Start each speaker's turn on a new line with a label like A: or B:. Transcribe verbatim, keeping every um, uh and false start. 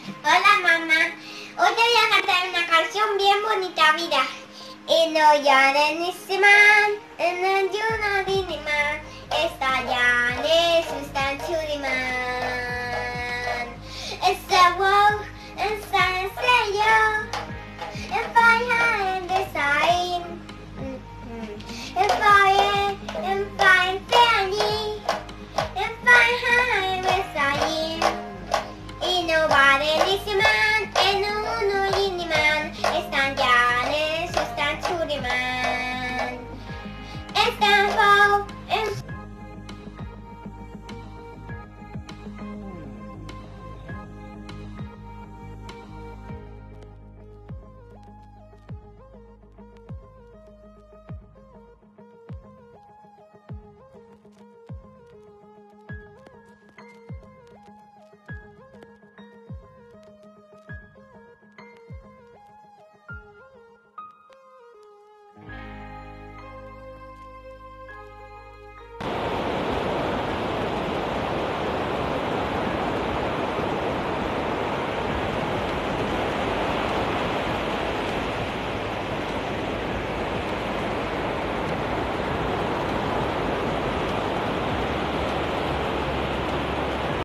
A: Hola mamá, hoy te voy a cantar una canción bien bonita, mira. Y no yarenissiman, en el yuna diniman, esta ya ne sustan churiman.